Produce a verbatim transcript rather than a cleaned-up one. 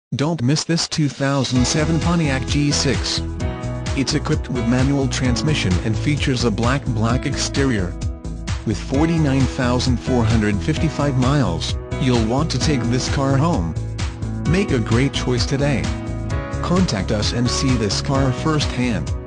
Don't miss this two thousand seven Pontiac G six. It's equipped with manual transmission and features a black black exterior. With forty-nine thousand four hundred fifty-five miles, you'll want to take this car home. Make a great choice today. Contact us and see this car firsthand.